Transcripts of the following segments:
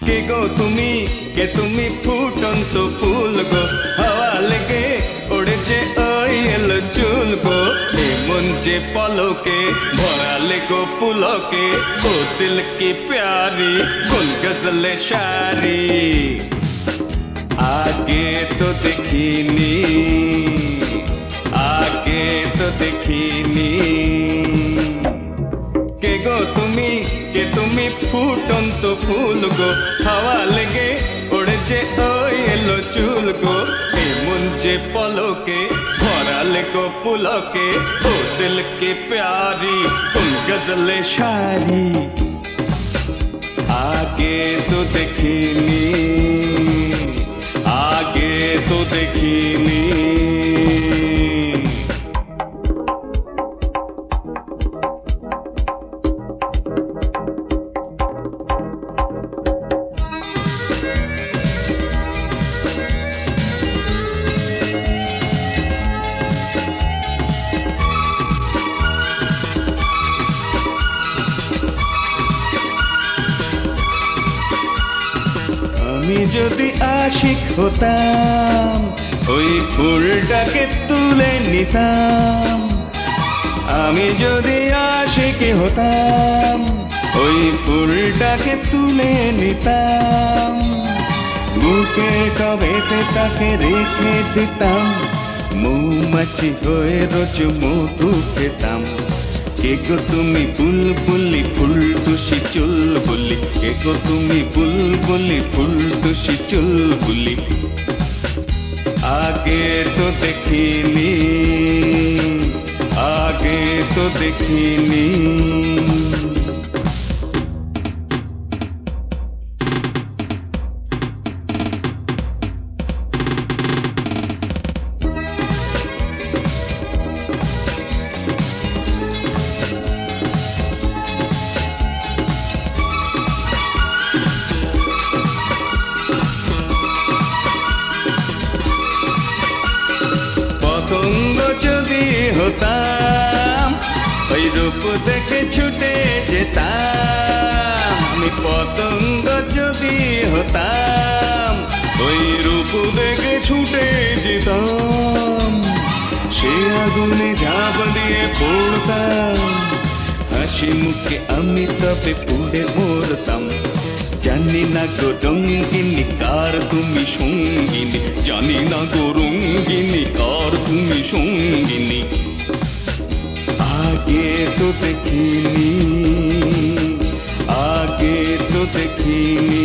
কে তুমি ফুটন্ত ফুল গো, হাওয়া লেগে ওড়েছে ওই এলো চুল গো। এমন যে পলকে ভরালে গো পুলকে, ও দিল কি প্যারি কোন গজলে শারি। आगे तो देखिनी, आगे तो देखिनी। के তুমি ফুটন্ত ফুল গো, হাওয়া লেগে ওড়েছে ওই এলো চুল গো। এমন যে পলকে ভরালে গো পুলকে, ও দিল की प्यारी तुम गजले शायरी। आगे तो देखिनी, आगे तो देखिनी। আমি যদি আশিক হতাম, ওই ফুলটাকে তুলে নিতাম। আমি যদি আশিক হতাম, ওই ফুলটাকে তুলে নিতাম। বুকে কবেতে তাকে রেখে দিতাম, মৌমাছি হয়ে রোজ মধু খেতাম। কে গো তুমি বুলবুলি ফুলটুসি চুলবুলি, কে গো তুমি বুলবুলি ফুলটুসি চুলবুলি। आगे तो देखिनी, आगे तो देखिनी। পতঙ্গ যদি হতাম, ওই রূপ দেখে ছুটে যেতাম। আমি পতঙ্গ যদি হতাম, ওই রূপ দেখে ছুটে যেতাম। সে আগুনে ঝাঁপ দিয়ে পড়তাম, হাসি মুখে আমি তবে পুড়ে মরতাম। জানি না গো রঙ্গিনী কার তুমি সঙ্গিনী, জানি না গো রঙ্গিনী কার তুমি সঙ্গিনী। आगे तो देखिनी, आगे तो देखिनी।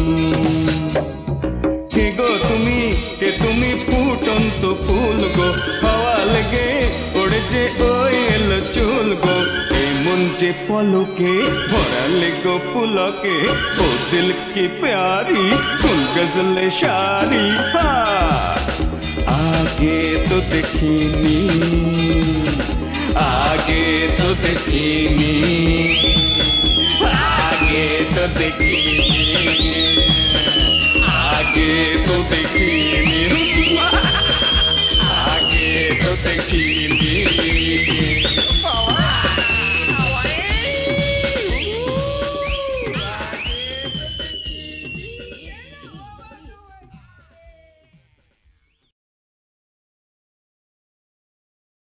কে গো তুমি ফুটন্ত ফুল গো, হাওয়া লেগে ওড়েছে ওই এলো চুল গো। এমন যে পলকে ভরালে গো পুলকে, ও দিল की प्यारी तुम गजले शारी। आगे तो देखिनी, आगे तो देखिनी, आगे तो देखिनी, आगे तो देखिनी, आगे तो देखिनी।